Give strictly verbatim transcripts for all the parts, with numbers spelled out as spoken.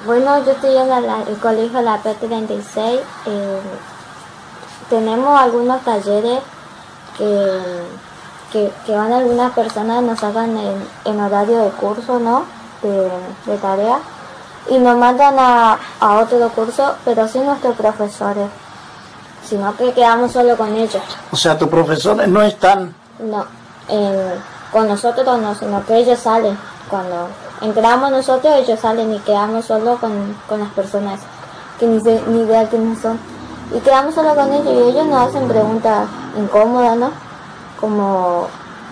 Bueno, yo estoy en la- el colegio La P treinta y seis. Eh, tenemos algunos talleres que, que, que van algunas personas, nos sacan en, en horario de curso, ¿no? De, de tarea. Y nos mandan a, a otro curso, pero sin nuestros profesores, sino que quedamos solo con ellos. O sea, tus profesores no están... No, en, con nosotros no, sino que ellos salen. Cuando entramos nosotros, ellos salen y quedamos solo con, con las personas que ni, sé, ni idea quiénes son. Y quedamos solo con ellos y ellos nos hacen preguntas incómodas, ¿no? Como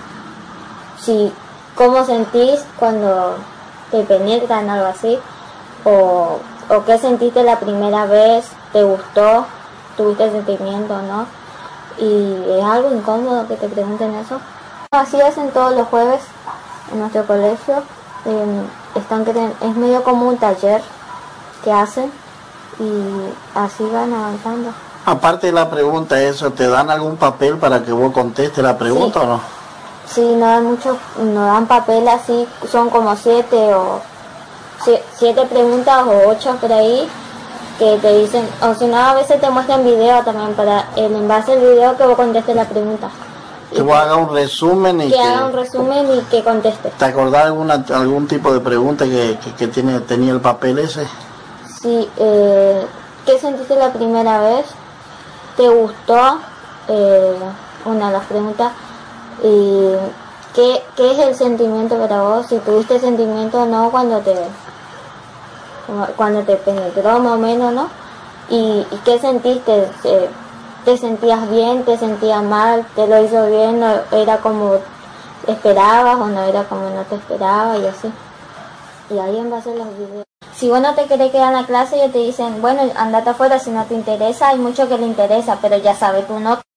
si, ¿cómo sentís cuando te penetran, algo así? O, o ¿qué sentiste la primera vez? ¿Te gustó? ¿Tuviste sentimiento, no? Y es algo incómodo que te pregunten eso. Así hacen todos los jueves en nuestro colegio. Eh, están, es medio como un taller que hacen y así van avanzando. Aparte de la pregunta, eso, ¿te dan algún papel para que vos contestes la pregunta Sí. o no? Sí, nos dan mucho, nos dan papel así, son como siete o siete preguntas o ocho por ahí que te dicen, o si no a veces te muestran video también para el en base al video que vos contestes la pregunta. Que vos hagas un resumen y que, que... haga un resumen y que conteste. ¿Te acordás alguna, algún tipo de pregunta que, que, que tiene, tenía el papel ese? Sí, eh, ¿qué sentiste la primera vez? ¿Te gustó? Eh, una de las preguntas. ¿Y qué, qué es el sentimiento para vos? Si tuviste sentimiento o no cuando te cuando te penetró más o menos, ¿no? ¿Y, y qué sentiste? Eh, ¿Te sentías bien? ¿Te sentías mal? ¿Te lo hizo bien? ¿No era como esperabas o no era como no te esperabas? Y así. Y ahí en base a los videos. Si vos no te querés quedar en la clase, ellos te dicen, bueno, andate afuera si no te interesa. Hay mucho que le interesa, pero ya sabes, tú no.